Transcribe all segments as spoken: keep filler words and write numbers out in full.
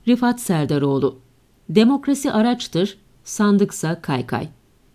Rifat Serdaroğlu. Demokrasi araçtır, sandıksa kaykay.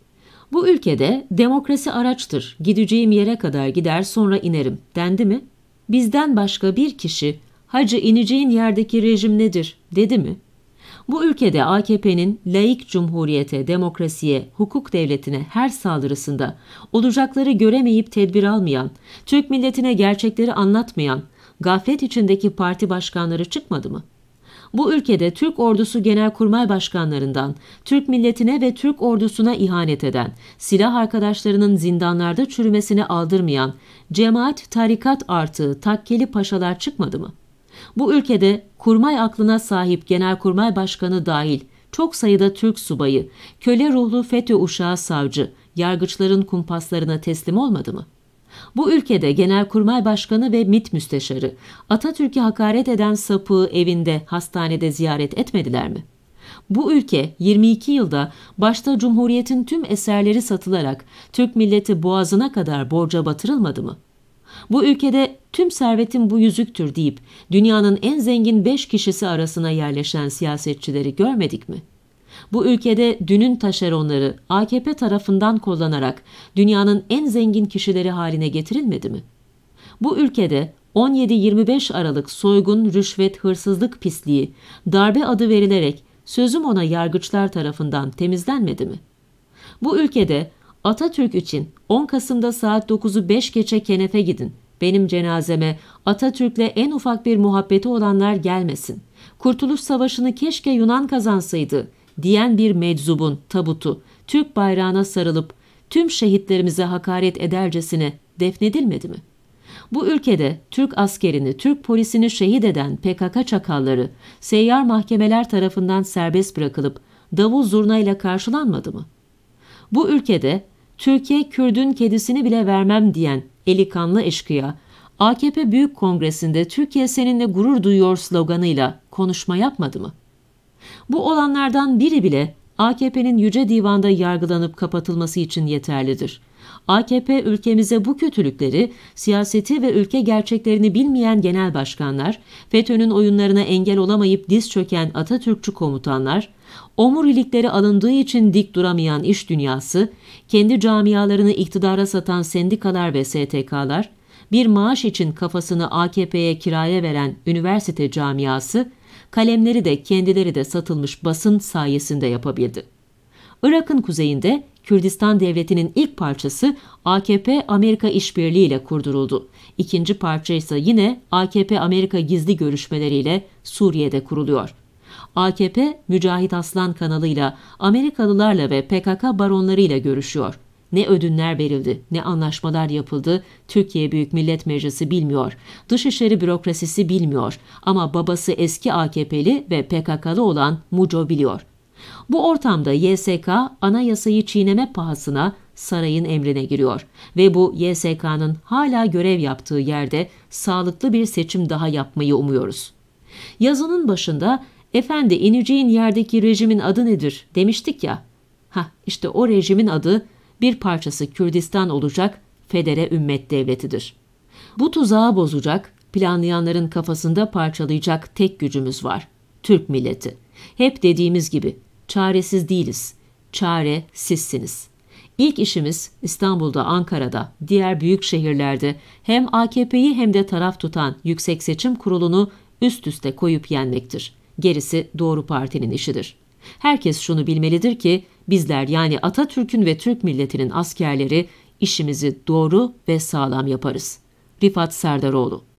Bu ülkede demokrasi araçtır, gideceğim yere kadar gider sonra inerim dendi mi? Bizden başka bir kişi hacı ineceğin yerdeki rejim nedir dedi mi? Bu ülkede A K P'nin laik cumhuriyete, demokrasiye, hukuk devletine her saldırısında olacakları göremeyip tedbir almayan, Türk milletine gerçekleri anlatmayan, gaflet içindeki parti başkanları çıkmadı mı? Bu ülkede Türk Ordusu Genelkurmay Başkanlarından, Türk milletine ve Türk ordusuna ihanet eden, silah arkadaşlarının zindanlarda çürümesine aldırmayan, cemaat, tarikat artığı takkeli paşalar çıkmadı mı? Bu ülkede kurmay aklına sahip Genelkurmay Başkanı dahil çok sayıda Türk subayı, köle ruhlu FETÖ uşağı savcı, yargıçların kumpaslarına teslim olmadı mı? Bu ülkede Genelkurmay Başkanı ve MİT Müsteşarı Atatürk'e hakaret eden sapığı evinde, hastanede ziyaret etmediler mi? Bu ülke yirmi iki yılda başta Cumhuriyet'in tüm eserleri satılarak Türk milleti boğazına kadar borca batırılmadı mı? Bu ülkede tüm servetim bu yüzüktür deyip dünyanın en zengin beş kişisi arasına yerleşen siyasetçileri görmedik mi? Bu ülkede dünün taşeronları A K P tarafından kullanarak dünyanın en zengin kişileri haline getirilmedi mi? Bu ülkede on yedi yirmi beş Aralık soygun, rüşvet, hırsızlık pisliği, darbe adı verilerek sözüm ona yargıçlar tarafından temizlenmedi mi? Bu ülkede Atatürk için on Kasım'da saat dokuzu beş geçe kenefe gidin, benim cenazeme Atatürk'le en ufak bir muhabbeti olanlar gelmesin, Kurtuluş Savaşı'nı keşke Yunan kazansaydı diyen bir meczubun tabutu Türk bayrağına sarılıp tüm şehitlerimize hakaret edercesine defnedilmedi mi? Bu ülkede Türk askerini, Türk polisini şehit eden P K K çakalları seyyar mahkemeler tarafından serbest bırakılıp davul zurnayla karşılanmadı mı? Bu ülkede Türkiye Kürdün kedisini bile vermem diyen eli kanlı eşkıya, A K P Büyük Kongresi'nde Türkiye seninle gurur duyuyor sloganıyla konuşma yapmadı mı? Bu olanlardan biri bile A K P'nin Yüce Divan'da yargılanıp kapatılması için yeterlidir. A K P ülkemize bu kötülükleri, siyaseti ve ülke gerçeklerini bilmeyen genel başkanlar, FETÖ'nün oyunlarına engel olamayıp diz çöken Atatürkçü komutanlar, omurilikleri alındığı için dik duramayan iş dünyası, kendi camialarını iktidara satan sendikalar ve S T K'lar, bir maaş için kafasını A K P'ye kiraya veren üniversite camiası, kalemleri de kendileri de satılmış basın sayesinde yapabildi. Irak'ın kuzeyinde Kürdistan Devleti'nin ilk parçası A K P-Amerika işbirliği ile kurduruldu. İkinci parça ise yine A K P-Amerika gizli görüşmeleriyle Suriye'de kuruluyor. A K P, Mücahit Aslan kanalıyla Amerikalılarla ve P K K baronlarıyla görüşüyor. Ne ödünler verildi, ne anlaşmalar yapıldı, Türkiye Büyük Millet Meclisi bilmiyor, Dışişleri Bürokrasisi bilmiyor ama babası eski A K P'li ve P K K'lı olan Muco biliyor. Bu ortamda Y S K anayasayı çiğneme pahasına sarayın emrine giriyor ve bu Y S K'nın hala görev yaptığı yerde sağlıklı bir seçim daha yapmayı umuyoruz. Yazının başında efendi ineceğin yerdeki rejimin adı nedir demiştik ya. Hah işte o rejimin adı bir parçası Kürdistan olacak Federe Ümmet Devleti'dir. Bu tuzağı bozacak, planlayanların kafasında parçalayacak tek gücümüz var. Türk milleti. Hep dediğimiz gibi çaresiz değiliz. Çare sizsiniz. İlk işimiz İstanbul'da, Ankara'da, diğer büyük şehirlerde hem A K P'yi hem de taraf tutan Yüksek Seçim Kurulu'nu üst üste koyup yenmektir. Gerisi Doğru Parti'nin işidir. Herkes şunu bilmelidir ki bizler yani Atatürk'ün ve Türk milletinin askerleri işimizi doğru ve sağlam yaparız. Rifat Serdaroğlu.